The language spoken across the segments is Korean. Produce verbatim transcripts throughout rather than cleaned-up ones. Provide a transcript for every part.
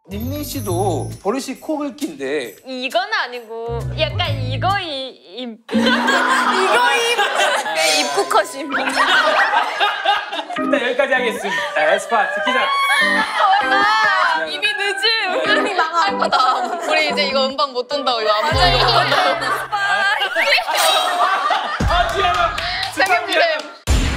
닝닝 씨도 버릇이 코 긁기인데 이건 아니고 약간 이거 이 입. 이거 입. 입국허심. 일단 여기까지 하겠습니다. 에스파 스키장. 입이 늦음. 입이 망할 거다. 우리 이제 이거 음방 못 뜬다고 이거 안 보여. 아 지아가. 책임지셈.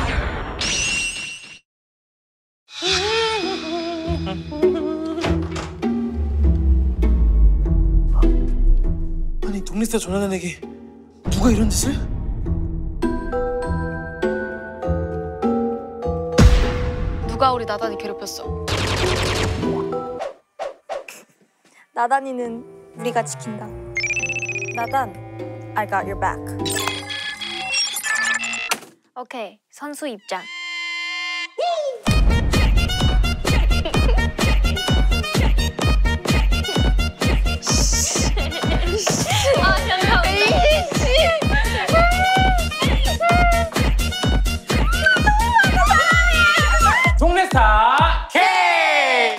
아니 독립사 조나단에게 누가 이런 짓을? 누가 우리 나단이 괴롭혔어? 나단이는 우리가 지킨다. 나단, I got your back. 오케이, 선수 입장. 아, 잠깐만. 동네스타 K!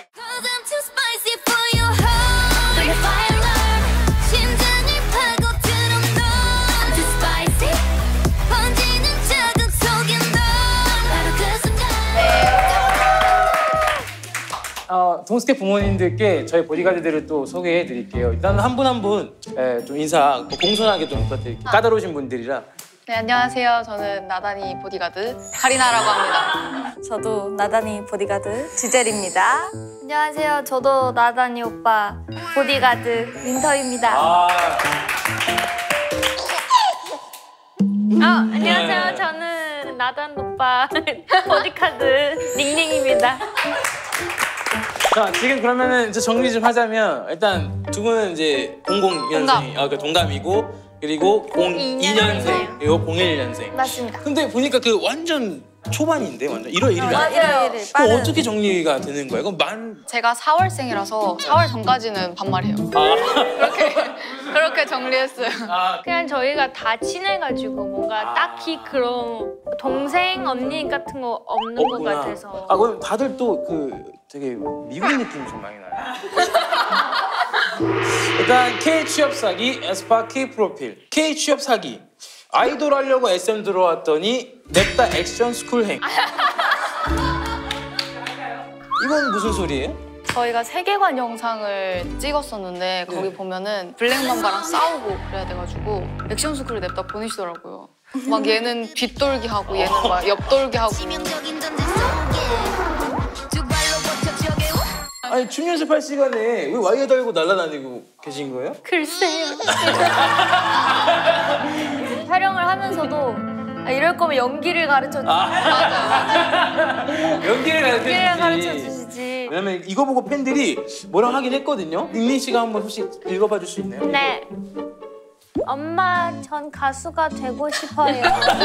어, 동스케 부모님들께 저희 보디가드들을 또 소개해 드릴게요. 일단 한 분 한 분 좀 인사 공손하게 좀 부탁드릴게요. 까다로우신 분들이라. 네, 안녕하세요. 저는 나단이 보디가드 카리나라고 합니다. 저도 나단이 보디가드 지젤입니다. 안녕하세요. 저도 나단이 오빠 보디가드 윈터입니다. 아, 어, 안녕하세요. 저는 나단 오빠 보디가드 닝닝입니다. 자, 지금 그러면은 이제 정리 좀 하자면 일단 두 분은 이제 공공년생, 동갑. 아, 그 동갑이고 그리고 공이 년생, 그리고 공일 년생. 맞습니다. 근데 보니까 그 완전 초반인데 완전 일월 일일 아, 일월 일일. 그럼 빠른. 어떻게 정리가 되는 거예요? 그럼 만 제가 사월생이라서 사월 전까지는 반말해요. 아, 그렇게 그렇게 정리했어요. 아, 그냥 저희가 다 친해가지고 뭔가 아. 딱히 그런 동생 언니 같은 거 없는 것 없구나. 같아서. 아, 그럼 다들 또 그 되게 미국 느낌이 좀 많이 나요. 일단 K 취업 사기, 에스파 K 프로필. K 취업 사기. 아이돌 하려고 에스엠 들어왔더니 냅다 액션 스쿨행. 이건 무슨 소리예요? 저희가 세계관 영상을 찍었었는데 거기 네. 보면은 블랙맘바랑 싸우고 그래야 돼가지고 액션 스쿨을 냅다 보내시더라고요. 막 얘는 뒷돌기 하고 얘는 막 옆돌기 하고. 아니 춤 연습할 시간에 왜 와이어 달고 날아다니고 계신 거예요? 글쎄요. 촬영을 하면서도 아, 이럴 거면 연기를 가르쳐 주. 아. 연기를 연기를 가르쳐 가르쳐 주시지. 주시지. 왜냐면 이거 보고 팬들이 뭐라 하긴 했거든요. 닝닝 씨가 한번 혹시 읽어봐 줄 수 있나요? 네. 엄마, 전 가수가 되고 싶어요.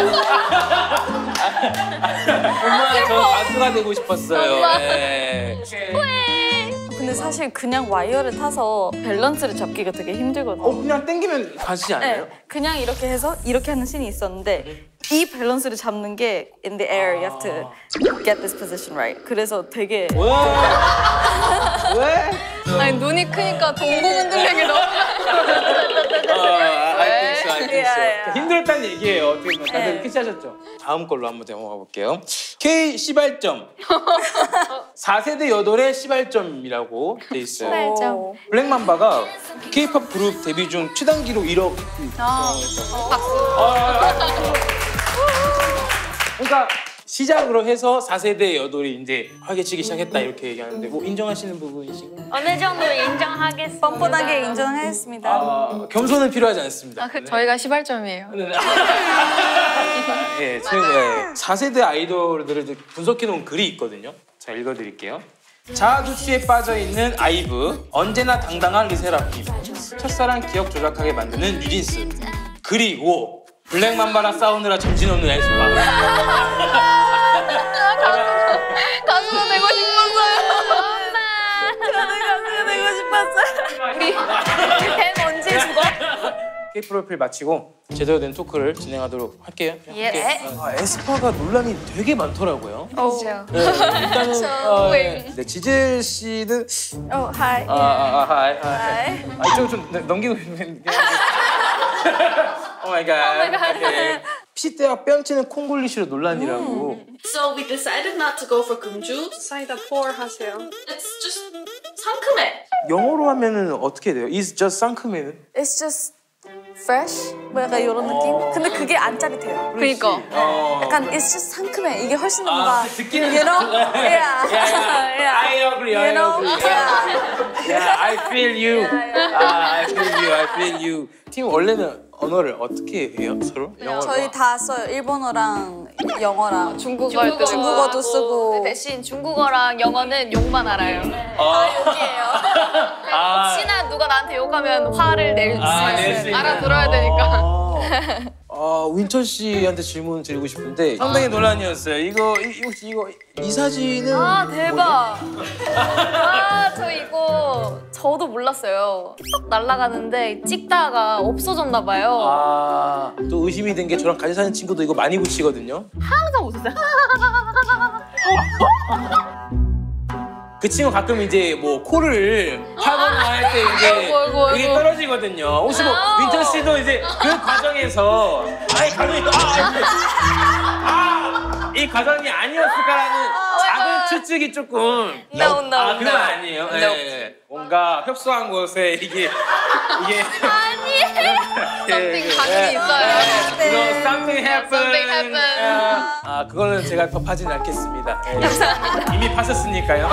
엄마 저 가수가 되고 싶었어요. 네. 근데 사실 그냥 와이어를 타서 밸런스를 잡기가 되게 힘들거든요. 어 그냥 땡기면 가시지 않아요? 네, 그냥 이렇게 해서 이렇게 하는 씬이 있었는데 이 밸런스를 잡는 게 in the air, you have to get this position right. 그래서 되게 왜? 왜? 아니 눈이 크니까 동공 흔들리기 너무. 아, I think so, I think so. 예, 예. 힘들었다는 얘기예요. 어떻게 보면 다들 네. 캐치하셨죠? 다음 걸로 한번 넘어가 볼게요. K 시발점. 사 세대 여돌의 시발점이라고 돼 있어요. 시발점. 오. 블랙맘바가 K-팝 그룹 데뷔 중 최단 기록 일억. 아, 박수. 그러니까 시작으로 해서 사 세대 여돌이 이제 활개치기 시작했다 이렇게 얘기하는데 뭐 인정하시는 부분이시고? 어느 정도 인정하겠습니다. 뻔뻔하게 인정하겠습니다. 아, 겸손은 필요하지 않습니다. 아, 그, 저희가 시발점이에요. 네, 네. 예, 저희가 사 세대 아이돌들을 이제 분석해놓은 글이 있거든요. 자, 읽어드릴게요. 자아도취에 빠져있는 아이브, 언제나 당당한 르세라핌, 첫사랑 기억 조작하게 만드는 뉴진스, 그리고 블랙맘바랑 싸우느라 정신없는 에스파. 가수가 되고 싶었어요. 저는 가수가 되고 싶었어요. 우리 팬 언제 죽어? K 프로필 마치고 제대로 된 토크를 진행하도록 할게요. 예. 아, 에스파가 논란이 되게 많더라고요. 그렇죠. 네, 일단은 아, 네. 네, 지젤 씨는 Oh, hi. 아, 아, 아, 하이, 하이. Hi. 아, 이쪽 좀 네, 넘기고 싶은데. 오 마이 갓. 피시대와 뺨치는 콩글리시로 논란이라고. So we decided not to go for 금주. 사이다 포 하세요. It's just 상큼해. 영어로 하면은 어떻게 돼요? Is just 상큼해는? It's just fresh? 뭐 약간 이런 느낌? 근데 그게 안 짜릿해요. 그러니까. 어. 약간 it's just 상큼해. 이게 훨씬 더 아, 뭔가 듣기는 you know? Yeah. Yeah, yeah. yeah. I agree. I You know? agree. Yeah. Yeah, I feel you. 아, I feel you. I feel you. 팀 원래는 언어를 어떻게 해요? 서로? 영어로? 저희 다 써요. 일본어랑 영어랑 중국어 할 때도 중국어도 쓰고. 대신 중국어랑 영어는 욕만 알아요. 아, 욕이에요. 아. 혹시나 누가 나한테 욕하면 화를 낼 수 아, 낼 수 있어요. 있는. 알아들어야 되니까. 아, 아, 윈터 씨한테 질문 드리고 싶은데 상당히 논란이었어요. 이거 이, 혹시 이거 이 사진은 아 뭐죠? 대박. 아 저 이거 저도 몰랐어요. 쏙 날아가는데 찍다가 없어졌나 봐요. 아, 또 의심이 된 게 저랑 같이 사는 친구도 이거 많이 붙이거든요. 항상 웃었어요. 그 친구 가끔 이제 뭐 코를 하거나 할 때 이제 아이고, 아이고, 아이고. 이게 떨어지거든요. 혹시 뭐 아우. 윈터 씨도 이제 그 과정에서 아이 과정이 또 아, 이 과정이 아니었을까라는 작은 추측이 조금 No, no, 아 그건 no. 아니에요. No. 예. 뭔가 협소한 곳에 이게 이게 Something 당연히 있어요. 그런 something happen. Something happen. 아, 아 그거는 제가 더 파진 않겠습니다. 예. 이미 파셨으니까요.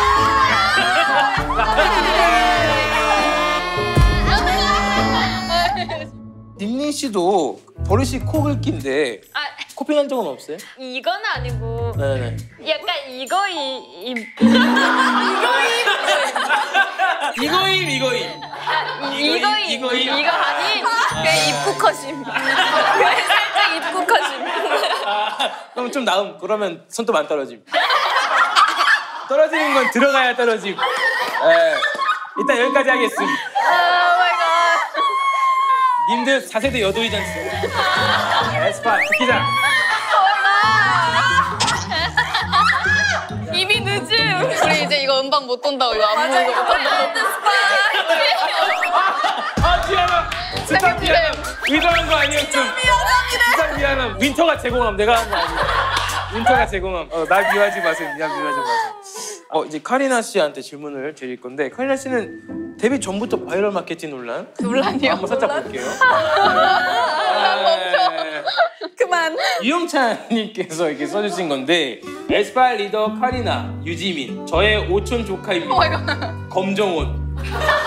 림린 씨도 버릇이 코 긁기인데 아 코피 난 적은 없어요? 이건 아니고 네네. 약간 이거이 이, 이거임 이거임. 이거이 이거이. 이거 아니 그냥 입국허심. 그냥 살짝 입국허심. 아, 그럼 좀 나음. 그러면 손톱 안 떨어짐. 떨어지는 건 들어가야 떨어짐. 예. 일단 여기까지 하겠습니다. 오 마이 갓. 님들 사 세대 여돌이지 않습니까? 에스파 특기자. 이미 늦음. 우리 이제 이거 음방 못 돈다고 이거 안 맞아 먹는 이거 거. 아 미안함. 진짜 미안함. 의도한 거 아니었음. 진짜 미안함. 윈터가 제공함. 내가 한 거 아니야. 윈터가 제공함. 어, 날 미워하지 마세요. 미안 미워하지 마세요. 어 이제 카리나 씨한테 질문을 드릴 건데 카리나 씨는 데뷔 전부터 바이럴 마케팅 논란 논란이요? 한번 살짝 볼게요. 아, 그만. 유영찬님께서 이렇게 써주신 건데 에스파 리더 카리나, 유지민, 저의 오촌 조카입니다. 검정옷.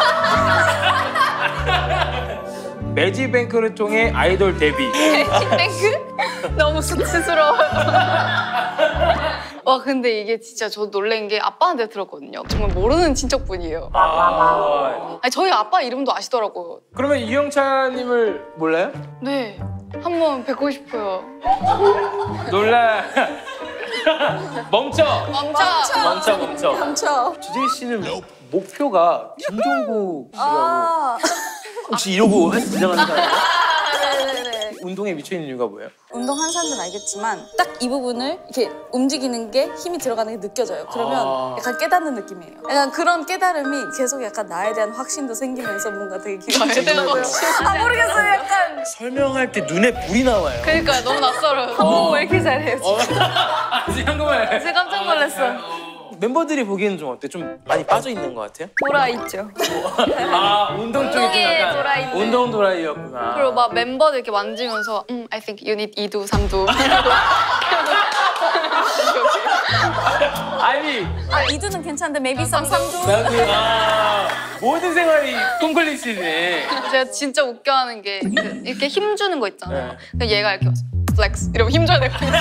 매직뱅크를 통해 아이돌 데뷔. 땡크? 너무 수치스러워요. 와 근데 이게 진짜 저 놀란 게 아빠한테 들었거든요. 정말 모르는 친척분이에요. 아, 아니 저희 아빠 이름도 아시더라고요. 그러면 유영찬님을 몰라요? 네. 한번 뵙고 싶어요. 놀라. 멈춰. 멈춰. 멈춰 멈춰. 멈춰. 지젤 씨는 목표가 김종국 씨라고 아. 혹시 이러고 해서 긴장하는 사람? 네네네. 운동에 미쳐 있는 이유가 뭐예요? 운동한 사람들은 알겠지만 딱 이 부분을 이렇게 움직이는 게 힘이 들어가는 게 느껴져요. 그러면 아. 약간 깨닫는 느낌이에요. 약간 그런 깨달음이 계속 약간 나에 대한 확신도 생기면서 뭔가 되게 기분이 나에 대한 좋더라고요. 확신? 아 모르겠어요. 약간 설명할 때 눈에 불이 나와요. 그러니까 너무 낯설어요. 한국어 왜 이렇게 잘해요? 어, 아직 한국말. 제가 깜짝 놀랐어. 멤버들이 보기에는 좀 어때? 좀 많이 빠져 있는 것 같아요? 돌아 있죠. 아 운동 쪽이 좀 운동에 약간 돌아있는. 운동 도라이였구나. 그리고 막 멤버들 이렇게 만지면서 음, I think you need 이두, 삼두. 아니 아 이두는 괜찮은데 maybe some 삼두. 나도 아, 모든 생활이 콩글리시네. 제가 진짜 웃겨하는 게 그, 이렇게 힘 주는 거 있잖아요. 네. 근데 얘가 이렇게 와서 플렉스 이러면 힘줘야 되거든요.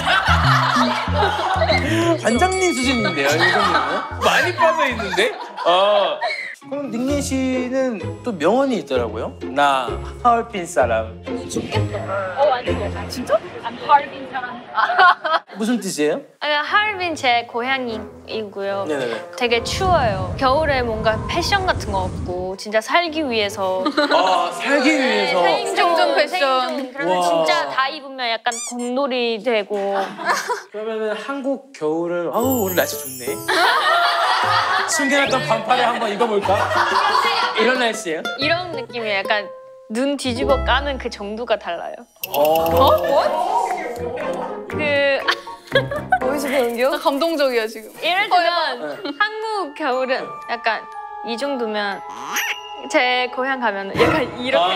관장님 수준인데요, 이 정도면? 많이 빠져 있는데? 어. 그럼 닝닝 씨는 또 명언이 있더라고요. 나 하얼빈 사람. 어 아니요. 진짜? I'm Harbin 사람. 무슨 뜻이에요? 하얼빈 제 고향이고요. 네네네. 되게 추워요. 겨울에 뭔가 패션 같은 거 없고 진짜 살기 위해서. 아 살기 위해서. 생존 패션. 생존. 그러면 와. 진짜 다 입으면 약간 공놀이 되고. 그러면은 한국 겨울은 아우 오늘 날씨 좋네. 숨겨놨던 반팔에 한번 입어볼까? 이런 날씨예요? 이런 느낌이 약간 눈 뒤집어 까는 그 정도가 달라요. 어? 그 어디서 배운 겨? 나 감동적이야 지금. 예를 들면 한국 겨울은 약간 이 정도면 제 고향 가면 약간 이렇게.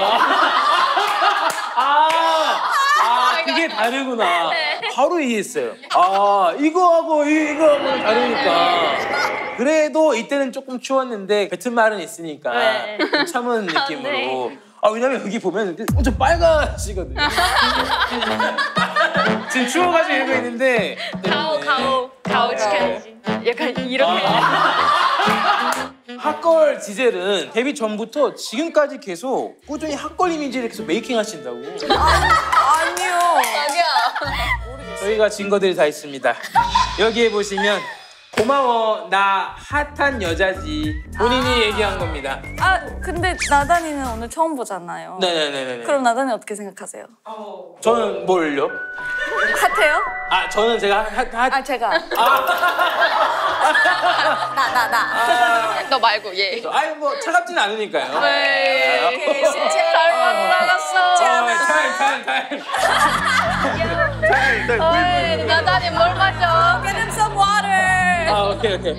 아, 아 그게 다르구나. 바로 이해했어요. 아 이거하고 이- 이거하고는 다르니까. 그래도 이때는 조금 추웠는데 뱉은 말은 있으니까 네. 참은 느낌으로. 네. 아 왜냐면 여기 보면 좀 빨가시거든요. 지금 추워가지고 이러고 있는데. 가오 가오 가오 지켜야지. 약간 이렇게. 핫걸 지젤은 데뷔 전부터 지금까지 계속 꾸준히 핫걸 이미지를 계속 메이킹 하신다고. 아니요. 저희가 증거들이 다 있습니다. 여기에 보시면 고마워 나 핫한 여자지 본인이 얘기한 겁니다. 아 근데 나단이는 오늘 처음 보잖아요. 네네네네. 그럼 나단이 어떻게 생각하세요? 저는 뭘요? 핫해요? 아 저는 제가 핫 핫. 아 제가. 나 나 나. 너 말고 얘. 아니 뭐 차갑진 않으니까요. 네. 잘못 나갔어. 타임 타임 타임. 타임 타임. 나단이 뭘 마셔? Get him some water. 아 오케이 오케이.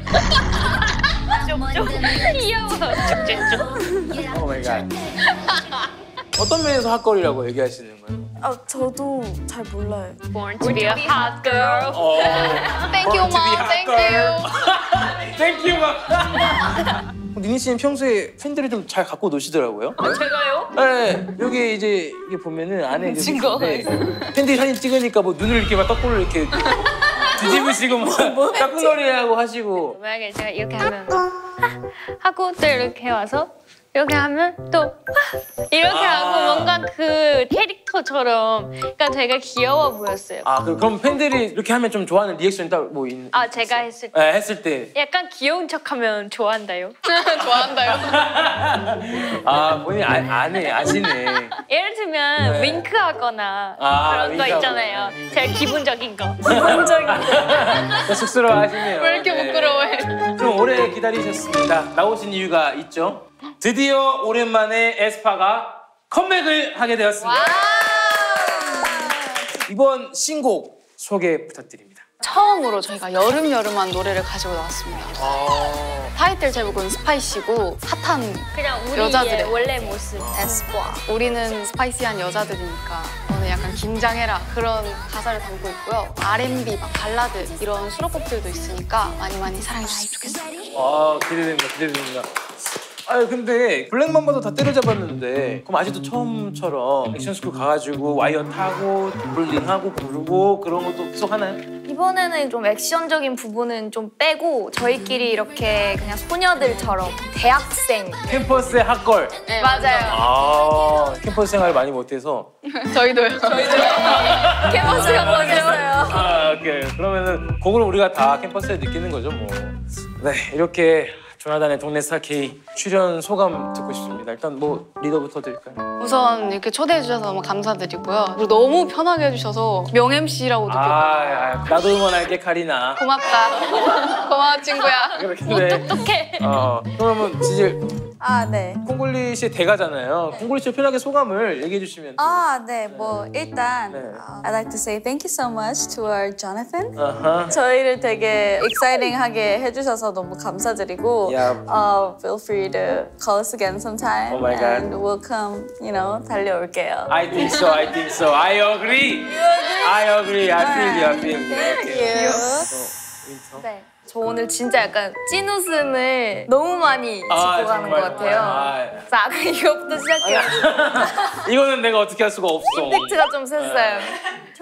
귀여워. 쭉쭉쭉. 오 마이 갓. 어떤 면에서 핫걸이라고 얘기하시는 거예요? 아 저도 잘 몰라요. Born to be a hot girl. 어. Thank you, mom. Thank you. 땡큐 막. 니니 씨는 평소에 팬들을 좀 잘 갖고 노시더라고요. 제가요? 네, 여기 이제 이게 보면은 안에 이제 증거. 네, 팬들이 사진 찍으니까 뭐 눈을 이렇게 막 거꾸로 이렇게 뒤집으시고 뭐 까꿍놀이 하고 하시고. 만약에 제가 이렇게 하면 하고 또 이렇게 와서 이렇게 하면 또 이렇게 아. 하고 뭔가 그 캐릭터처럼 그러니까 되게 귀여워 보였어요. 아 그, 그럼 팬들이 이렇게 하면 좀 좋아하는 리액션이 딱 뭐 있는? 아 제가 했을 때 네, 했을 때. 약간 귀여운 척하면 좋아한다요. 좋아한다요. 아 본인 아, 아네 아시네. 예를 들면 네. 윙크하거나 아, 그런 거 윙크하고. 있잖아요. 제일 기본적인 거. 기본적인 또 쑥스러워하시네요. 왜 이렇게 네. 부끄러워해? 좀 오래 기다리셨습니다. 나오신 이유가 있죠. 드디어 오랜만에 에스파가 컴백을 하게 되었습니다. 이번 신곡 소개 부탁드립니다. 처음으로 저희가 여름 여름한 노래를 가지고 나왔습니다. 아... 타이틀 제목은 스파이시고 핫한 그냥 우리의 여자들의 원래 모습. 에스파. 우리는 스파이시한 여자들이니까 너는 약간 긴장해라 그런 가사를 담고 있고요. 알앤비, 막 발라드 이런 수록곡들도 있으니까 많이 많이 사랑해주셨으면 좋겠어요. 아 기대됩니다. 기대됩니다. 아유 근데 블랙맘바도 다 때려잡았는데 그럼 아직도 처음처럼 액션스쿨 가가지고 와이어 타고 덤블링하고 부르고 그런 것도 계속 하나요? 이번에는 좀 액션적인 부분은 좀 빼고 저희끼리 이렇게 그냥 소녀들처럼 대학생 캠퍼스의 핫걸. 네, 맞아요. 아 캠퍼스 생활을 많이 못해서. 저희도요. 캠퍼스가 뭐였어요? 아 오케이. 그러면은 그걸 우리가 다 캠퍼스에 느끼는 거죠 뭐. 네 이렇게 조나단의 동네 스타 K 출연 소감 듣고 싶습니다. 일단 뭐 리더부터 드릴까요? 우선 이렇게 초대해 주셔서 너무 감사드리고요. 그리고 너무 편하게 해주셔서 명 엠씨라고 느껴요. 아, 아 나도 응원할게 카리나. 고맙다. 고마워 친구야. 그렇게 뭐 네. 똑똑해. 어 그러면 지질 아 네. 콩글리 씨의 대가잖아요. 콩글리 씨 편하게 소감을 얘기해 주시면. 아 네. 뭐 일단 네. 어, I'd like to say thank you so much to our Jonathan. 아하. 저희를 되게 exciting하게 해주셔서 너무 감사드리고 Yep. uh, feel free to call us again sometime Oh my God. and we'll come, you know, 달려올게요. I think so. I think so. I agree. I agree. I feel you. I feel you. Thank Okay. you. 어, 윈터. 네. 저 오늘 진짜 약간 찐 웃음을 너무 많이 짚고 아, 가는 정말, 것 같아요. 정말. 그래서 아까 이거부터 시작해가지고 이거는 내가 어떻게 할 수가 없어. 임팩트가 좀 셌어요.